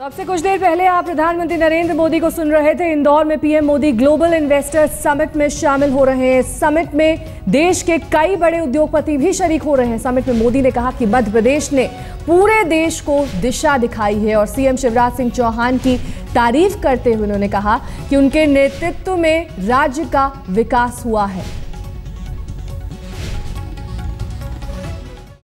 अब से कुछ देर पहले आप प्रधानमंत्री नरेंद्र मोदी को सुन रहे थे। इंदौर में PM Modi global investors summit में शामिल हो रहे हैं। समिट में देश के कई बड़े उद्योगपति भी शरीक हो रहे हैं। समिट में मोदी ने कहा कि मध्य प्रदेश ने पूरे देश को दिशा दिखाई है और सीएम शिवराज सिंह चौहान की तारीफ करते हुए उन्होंने कहा कि उनके नेतृत्व में राज्य का विकास हुआ है।